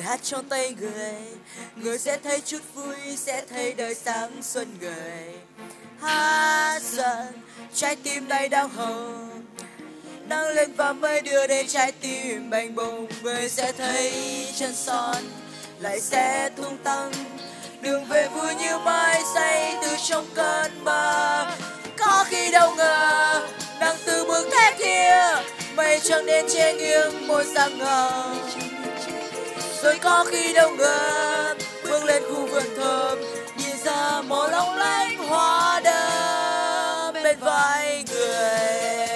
hát trong tay người, người sẽ thấy chút vui, sẽ thấy đời sáng xuân người. Hát dần trái tim đầy đau hồng, nắng lên và mây đưa đến trái tim bềnh bồng. Người sẽ thấy chân son lại sẽ tung tăng, đường về vui như mãi say từ trong cơn mơ. Có khi đâu ngờ nắng từ bước thế kia, mây trắng đến che nghiêng một dáng ngờ. Rồi có khi đâu ngờ bước lên khu vườn thơm, nhìn ra màu long lanh hoa đơm bên vai người.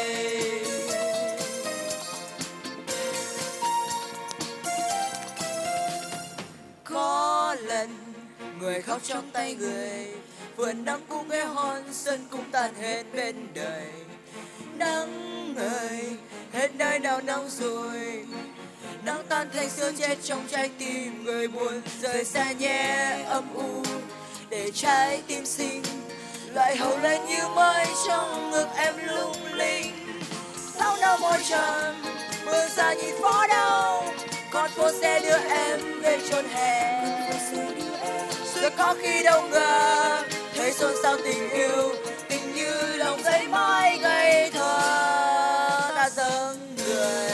Có lần người khóc trong tay người, vườn nắng cũng nghe hon, xuân cũng tan hết bên đời. Nắng ơi, hết nơi nào nóng rồi, nắng tan thành sương chết trong trái tim người buồn. Rời xa nhé âm u để trái tim xinh, lại hầu lên như mây trong ngực em lung linh. Sao đâu môi trần mưa xa nhìn phố đâu, con phố sẽ đưa em về chốn hè. Rồi có khi đâu ngờ thấy xôn xao tình yêu, tình như lòng giấy mãi ngây thơ ta dâng người.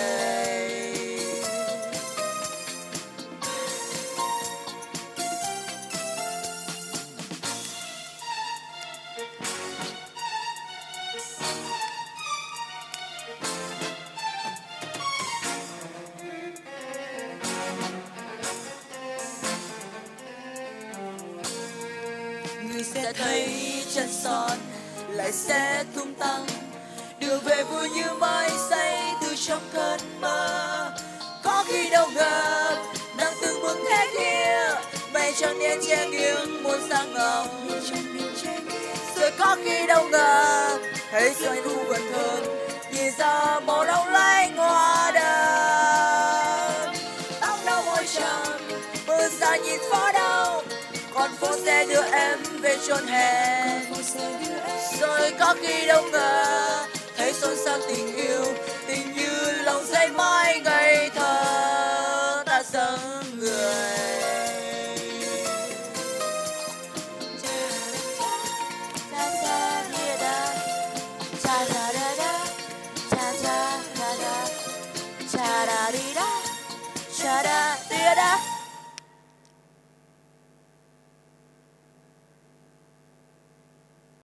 Người sẽ thấy chân son lại sẽ tung tăng, đường về vui như mãi say từ trong cơn mơ. Có khi đâu ngờ nắng từng bước thế kia, mây trắng đen che nghiêng một dáng ngọc. Rồi có khi đâu ngờ thấy xoay thu vườn thơm, nhìn ra màu long lanh hoa đơm. Tóc đâu môi trần mưa xa nhìn phố đâu, con phố sẽ đưa em về chốn hè. Rồi có khi đâu ngờ thấy xôn xao tình yêu, tình như lòng giấy mãi ngây thơ ta dâng người. Cha da di da, cha da di da.